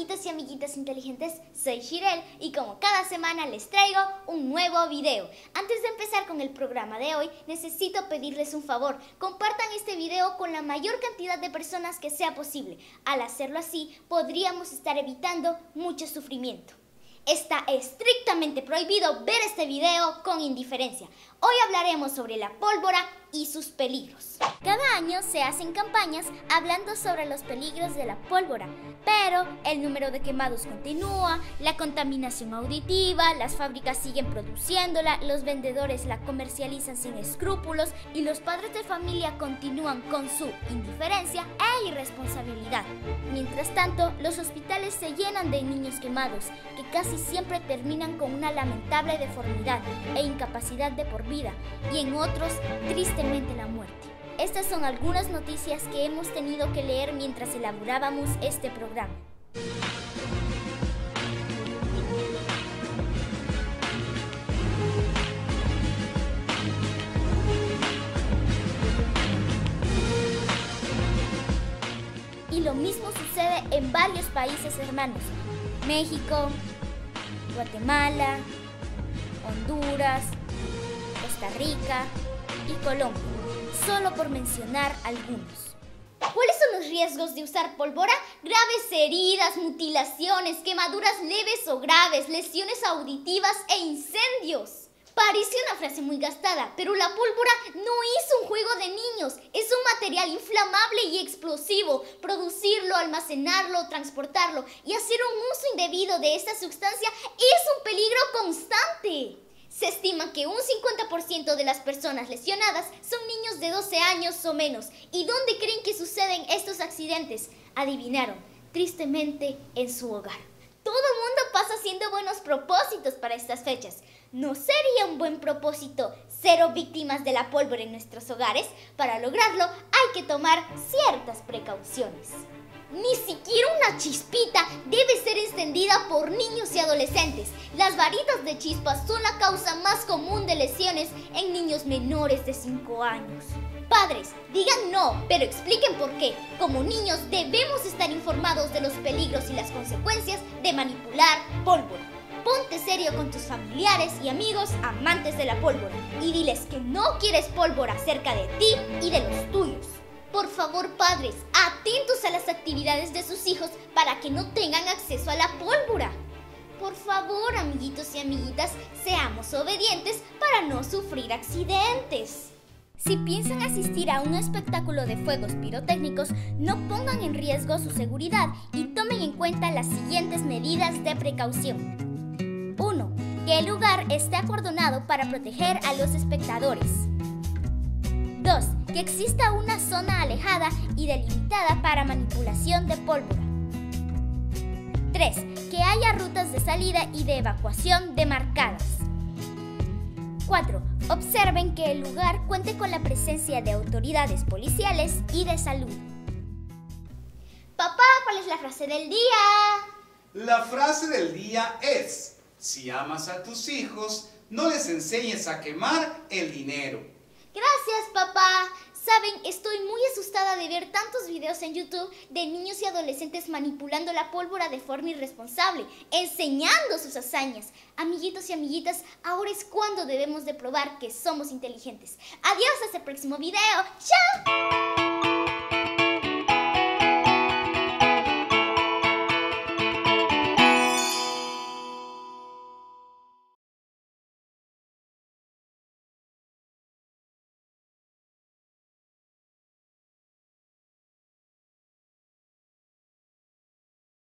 amiguitos y amiguitas inteligentes, soy Shirel y como cada semana les traigo un nuevo video. Antes de empezar con el programa de hoy, necesito pedirles un favor. Compartan este video con la mayor cantidad de personas que sea posible. Al hacerlo así, podríamos estar evitando mucho sufrimiento. Está estrictamente prohibido ver este video con indiferencia. Hoy hablaremos sobre la pólvora y sus peligros. Cada año se hacen campañas hablando sobre los peligros de la pólvora, pero el número de quemados continúa, la contaminación auditiva, las fábricas siguen produciéndola, los vendedores la comercializan sin escrúpulos y los padres de familia continúan con su indiferencia e irresponsabilidad. Mientras tanto, los hospitales se llenan de niños quemados, que casi siempre terminan con una lamentable deformidad e incapacidad de por vida, y en otros, tristemente, la muerte. Estas son algunas noticias que hemos tenido que leer mientras elaborábamos este programa. Y lo mismo sucede en varios países hermanos: México, Guatemala, Honduras, Costa Rica y Colombia, solo por mencionar algunos. ¿Cuáles son los riesgos de usar pólvora? Graves heridas, mutilaciones, quemaduras leves o graves, lesiones auditivas e incendios. Parece una frase muy gastada, pero la pólvora no es un juego de niños, es un material inflamable y explosivo. Producirlo, almacenarlo, transportarlo y hacer un uso indebido de esta sustancia es un peligro constante. Se estima que un 50% de las personas lesionadas son niños de 12 años o menos. ¿Y dónde creen que suceden estos accidentes? Adivinaron, tristemente en su hogar. Todo el mundo pasa haciendo buenos propósitos para estas fechas. ¿No sería un buen propósito cero víctimas de la pólvora en nuestros hogares? Para lograrlo hay que tomar ciertas precauciones. Ni siquiera una chispita debe ser encendida por niños y adolescentes. Las varitas de chispas son la causa más común de lesiones en niños menores de 5 años. Padres, digan no, pero expliquen por qué. Como niños debemos estar informados de los peligros y las consecuencias de manipular pólvora. Ponte serio con tus familiares y amigos amantes de la pólvora y diles que no quieres pólvora cerca de ti y de los tuyos. Por favor, padres, atentos a las actividades de sus hijos para que no tengan acceso a la pólvora. Por favor, amiguitos y amiguitas, seamos obedientes para no sufrir accidentes. Si piensan asistir a un espectáculo de fuegos pirotécnicos, no pongan en riesgo su seguridad y tomen en cuenta las siguientes medidas de precaución. 1. Que el lugar esté acordonado para proteger a los espectadores. 2. Que exista una zona alejada y delimitada para manipulación de pólvora. 3. Que haya rutas de salida y de evacuación demarcadas. 4. Observen que el lugar cuente con la presencia de autoridades policiales y de salud. Papá, ¿cuál es la frase del día? La frase del día es: si amas a tus hijos, no les enseñes a quemar el dinero. Gracias, papá. Saben, estoy muy asustada de ver tantos videos en YouTube de niños y adolescentes manipulando la pólvora de forma irresponsable, enseñando sus hazañas. Amiguitos y amiguitas, ahora es cuando debemos de probar que somos inteligentes. Adiós, hasta el próximo video. ¡Chao!